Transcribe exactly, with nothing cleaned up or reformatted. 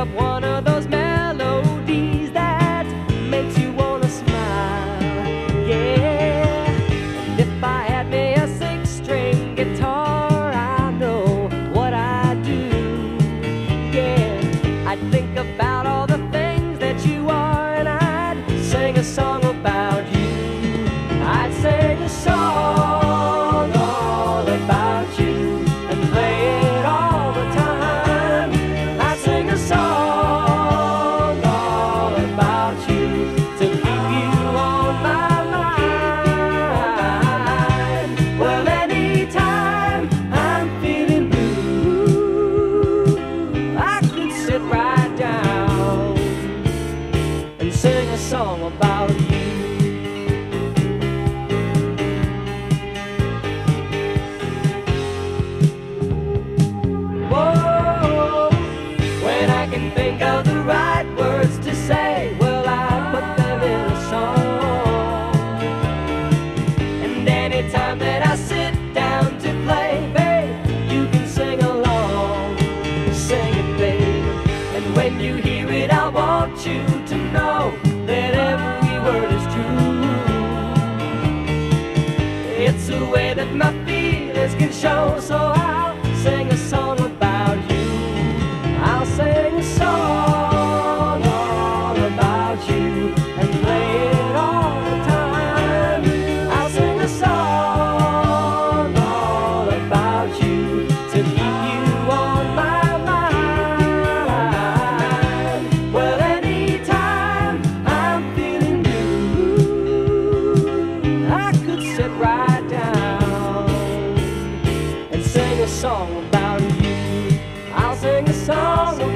up one of those melodies that makes you wanna smile, yeah. And if I had me a six-string guitar, I know what I'd do, yeah. I'd think about all the things that you are, and I'd sing a song about you. I'd sing a song all about you and play it all the time. I'd sing a song all about you to keep you on my mind. Well, anytime I'm feeling blue, I could sit right down and sing a song about you. Think of the right words to say, well, I put them in a song. And anytime that I sit down to play, babe, you can sing along, sing it, babe. And when you hear it, I want you to know that every word is true. It's the way that my feelings can show, so I'll sing a song about you. I'll sing a song all about you and play it all the time. I'll sing a song all about you to keep you on my mind. Well, anytime I'm feeling blue, I could sit right down and sing a song about you. I'll sing a song